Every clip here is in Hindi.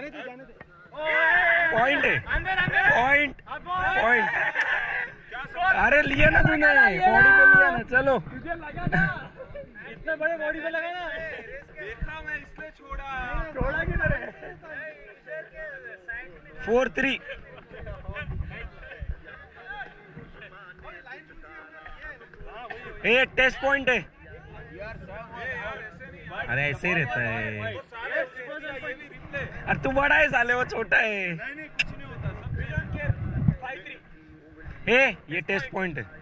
पॉइंट है, पॉइंट पॉइंट। अरे लिया ना तूने, बॉडी पे लिया ना। चलो तुझे लगा ना, इतने बड़े बॉडी पे लगा ना। देखा मैं इसलिए छोड़ा की तरह। 4-3। ये टेस्ट पॉइंट है। अरे ऐसे ही रहता है। अरे तू बड़ा है साले, वो छोटा है। नहीं कुछ नहीं होता, सब 5-3। ये टेस्ट पॉइंट है।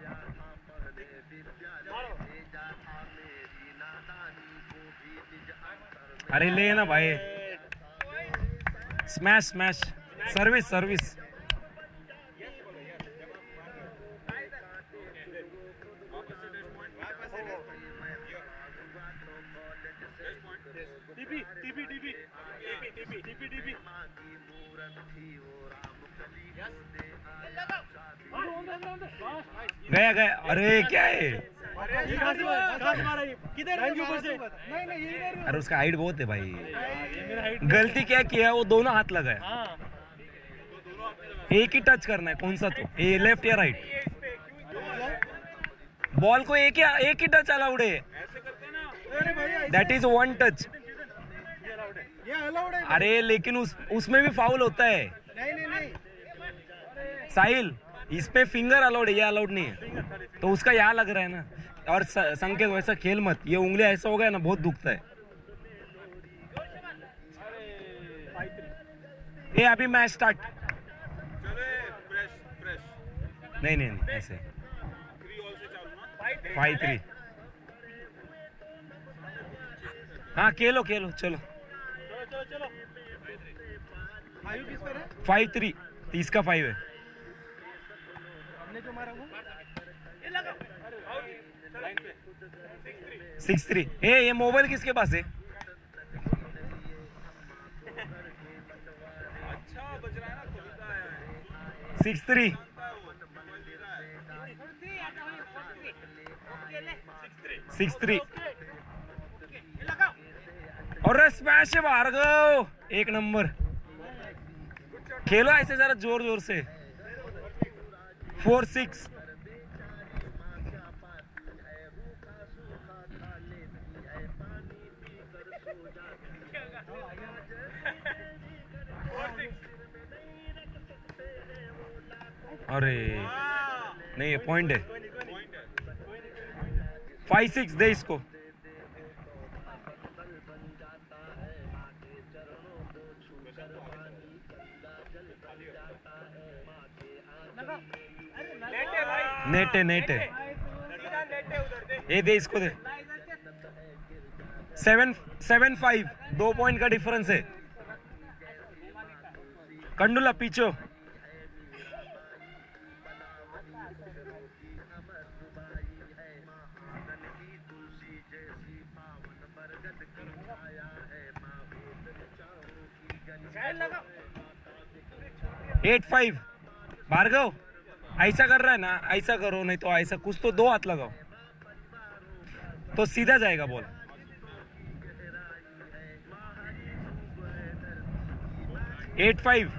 अरे ले ना भाई, स्मैश स्मैश, सर्विस सर्विस। गया गया। अरे क्या है, अरे उसका हाइट बहुत है भाई। गलती क्या किया, वो दोनों हाथ लगाया। एक ही टच करना है, कौन सा तो, ये लेफ्ट या राइट। बॉल को एक ही टच अलाउड है। That is 1 touch. अरे लेकिन उसमें भी फाउल होता है। साहिल, इस पे फिंगर अलाउड है, ये अलाउड नहीं है। तो उसका यहाँ लग रहा है ना। और संकेत वैसा खेल मत, ये उंगली ऐसा हो गया ना, बहुत दुखता है। ये अभी मैच स्टार्ट। नहीं नहीं नहीं, ऐसे 5-3। हाँ खेलो खेलो, चलो 5-3। 30 का 5 है। 6-3। ये मोबाइल किसके पास है? अच्छा बज रहा है ना, खुलता है। 6-3। 6-3। और स्मैश है भार्गव, 1 नंबर। खेलो ऐसे जरा जोर जोर से। 4-6। अरे नहीं, पॉइंट है। 5-6 दे इसको। नेट है। ये दे इसको, दे। 7-5, 2 पॉइंट का डिफरेंस है। कंडुला पीछो। एट 5। भार्गव ऐसा कर रहा है ना, ऐसा करो, नहीं तो ऐसा कुछ तो 2 हाथ लगाओ तो सीधा जाएगा बॉल। 8-5।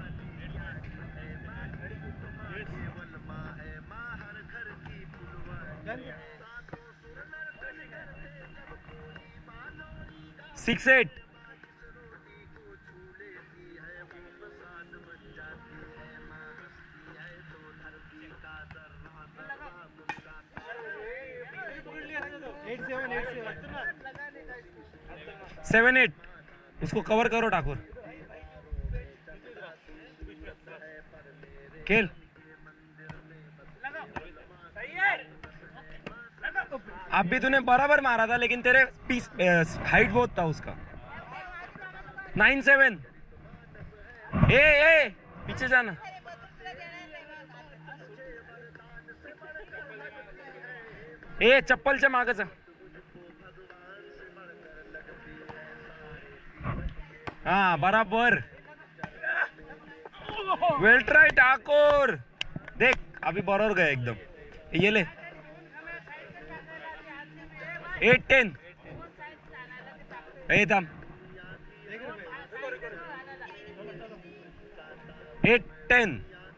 सिक्स 8। सेवन 8। उसको कवर करो ठाकुर, खेल। अब भी तूने बराबर मारा था, लेकिन तेरे पीस हाइट बहुत था उसका। 9-7। ए पीछे जाना। ए चप्पलच्या मागं जा। हाँ बराबर, वेल ट्राई ठाकुर। देख अभी बरोबर गया एकदम। ये ले 8-10। ए थांब, 8-10.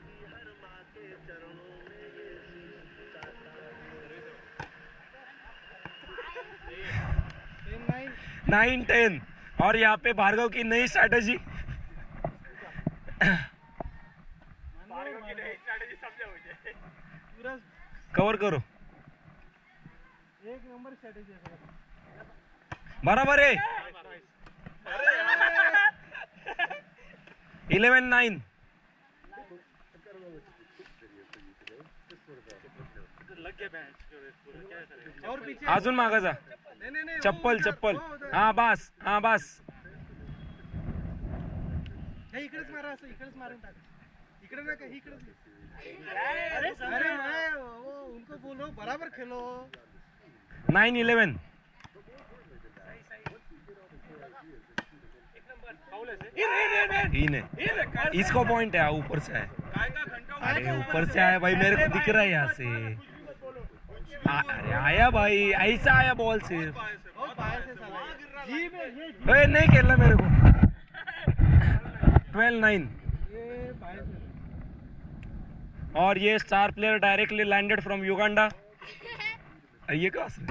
9-10. और यहाँ पे भार्गव की नई स्ट्रैटेजी। कवर करो। एक नंबर स्ट्रेटेजी है। बराबर है। 11-9. और पीछे अजून मागं जा। नहीं चप्पल चप्पल. हा बस, हा बस. हे इकडेच मारा, असं इकडेच मारून टाक. इकडे ना काही इकडेच. अरे मैं वो उनको बोलो बराबर खेलो. 9-11. इन है. इसको पॉइंट है, ऊपर से है. अरे ऊपर से आया भाई, मेरे को दिख रहा है यहाँ से. अरे आया भाई, ऐसा आया बॉल सिर्फ. नहीं खेलना मेरे को. 12-9. और ये star player directly landed from Uganda. ये कहाँ से?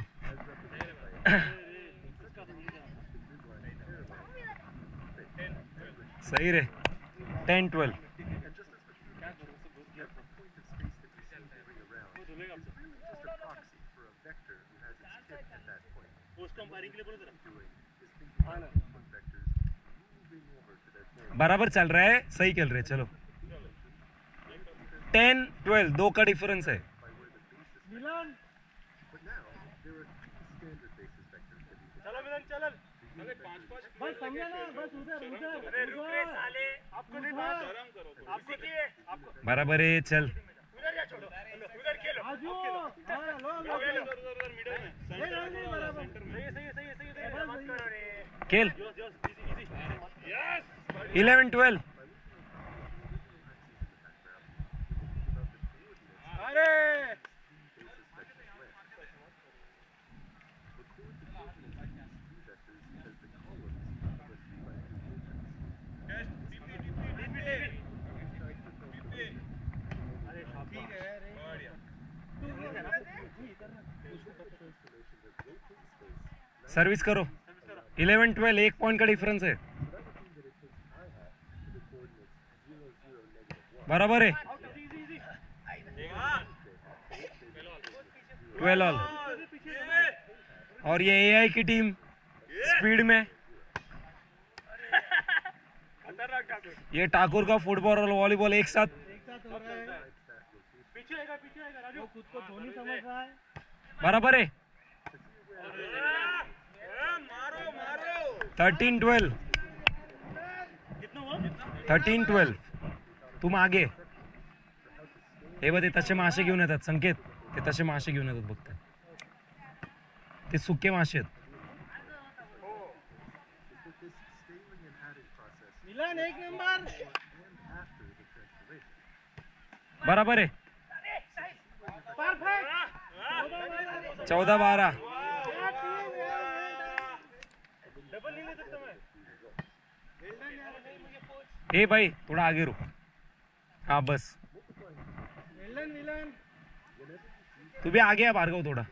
सही रे. 10-12. बराबर चल रहा है, सही खेल रहे. चलो 10-12, 2 का डिफरेंस है. मिलन चलो मिलन चल. बस समझा ना, बस उधर उधर. अरे रुक रे साले, आपको नहीं बात शर्म करो. आपको की है, आपको बराबर है. चल उधर जा, छोड़ो उधर खेलो. आजू हां लो उधर मिडिल में नहीं बराबर. सही मत करो रे. खेल. यस 11-12. अरे सर्विस करो. 11-12, 1 पॉइंट का डिफरेंस है. बराबर है. 12 ऑल. और ये एआई की टीम स्पीड में. ये ठाकुर का फुटबॉल और वॉलीबॉल एक साथ. हो रहा है. पीछे आएगा राजू. खुद को धोनी समझ रहा है. बराबर है. मारो मारो. 13-12. 13-12. तुम आगे. हे बघ, ते तसे मासे घेऊन येतात. संकेत, ते तसे मासे घेऊन येतात बघ. ते सुके मासे आहेत. मिलन एक नंबर. बराबर आहे. परफेक्ट. 14-12. डबल नहीं ले सकता मैं. हे भाई, थोड़ा आगे रुक. हाँ बस. मिलन तू भी आगे है भार्गव थोड़ा.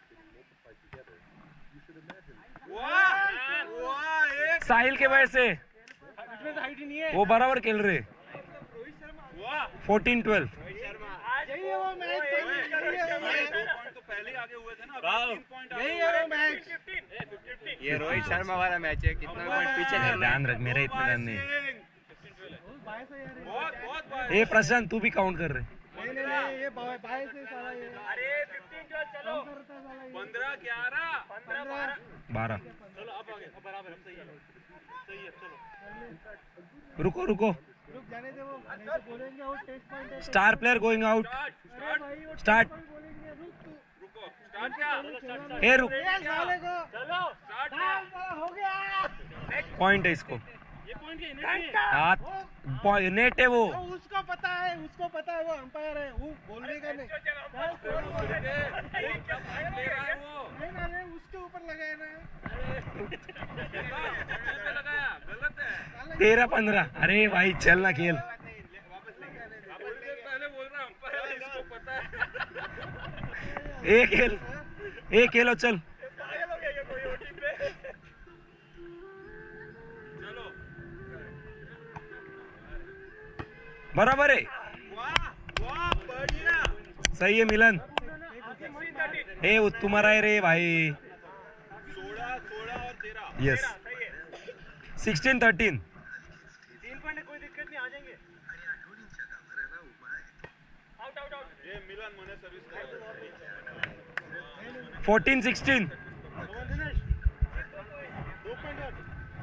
साहिल के वजह से इसमें तो हाइट ही नहीं है. वो बराबर खेल रहे. 14-12. यही है वो मैच. तो पहले आगे हुए थे ना. यही है वो मैच. ये रोहित शर्मा वाला मैच है. कितना पॉइंट पीछे करना है. ध्यान रख, मेरा इतना ध्यान नहीं. बहुत ए प्रशांत, तू भी काउंट कर रहे. नहीं ये बाय से साला ये. अरे 15 चलो. 15 11 15 12. चलो अब आगे. अब बराबर हम सही है चलो. रुको रुको. रुक जाने दे वो. नहीं तो बोलेंगे वो टेस्ट पॉइंट है. Star player going out. अरे भाई वो स्टार्ट. बोलेंगे. रुक तू. रुको स्टार्ट क्या. ए रुक. ये साले को. चलो स्टार्ट हो गया. पॉइंट है इसको. ये पॉइंट के हाथ नेट है वो. उसको पता है वो अंपायर है. वो बोलने का नहीं. नहीं उसके ऊपर लगाया ना. लगाया गलत है. 13-15. अरे भाई चल ना खेल. एक खेलो चल। बराबर है, सही है मिलन। तुम्हारा है रे भाई। 16 और 13 यस 16-13। 3 पॉइंट कोई दिक्कत नहीं, आ जाएंगे। Out out out. ये मिलन मने सर्विस 14-16। 2 पॉइंट और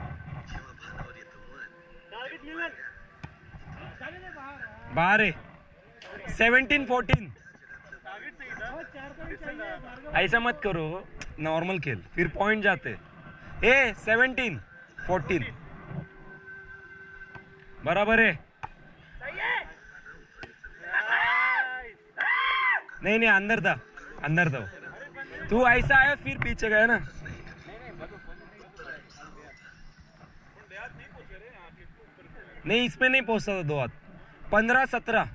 टारगेट मिलन चले ले बाहर है। 17-14। टारगेट सही था। 4 पॉइंट चाहिए। ऐसा मत करो, नॉर्मल खेल, फिर पॉइंट जाते। 17-14 बराबर है। नहीं अंदर था वो। तू ऐसा आया फिर पीछे गया ना। नहीं इसमें नहीं पहुंचता था 2 हाथ। 15-17।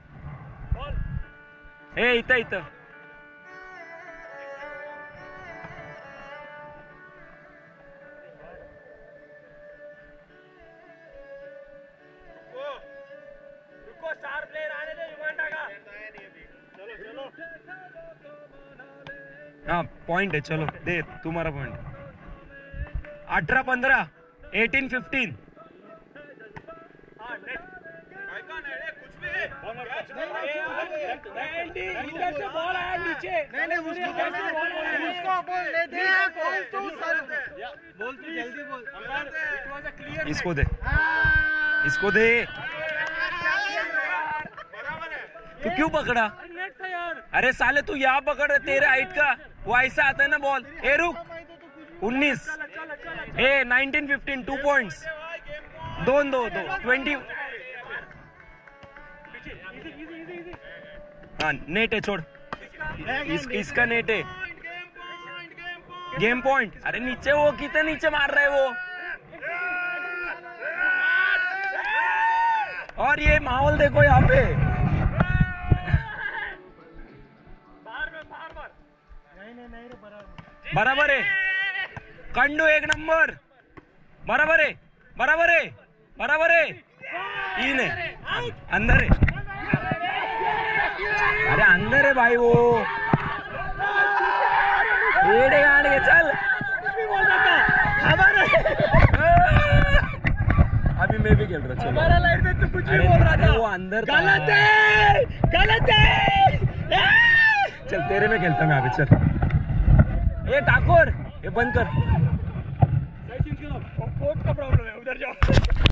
इथं रुको स्टार प्लेयर आने दो युगांडा का। चलो हाँ पॉइंट है, चलो दे तुम्हारा पॉइंट। 18-15। 18-15। इधर से बॉल आया नीचे। नहीं उसको बोल ले दे। बोल तू जल्दी बोल। इसको दे। तू क्यों पकड़ा? नेट था यार। अरे साले तू यहाँ पकड़, तेरे हाइट का वो ऐसा आता है ना बॉल। रुक 19। 19-15 2 पॉइंट्स। 2 20। हाँ नेट है, छोड़। इसका नेट है। Game point. अरे नीचे वो कितने नीचे मार रहा है वो। और ये माहौल देखो यहाँ पे। बराबर है। कंडू 1 नंबर। बराबर है। 3 है। अंदर है। अरे अंदर है भाई वो। चल अभी मैं भी खेल रहा। हमारा लाइन में तो कुछ भी बोल रहा था। वो अंदर गलत है। चल तेरे में खेलता मैं अभी। चल ठाकुर ये बंद कर। कोर्ट का प्रॉब्लम है, उधर जाओ।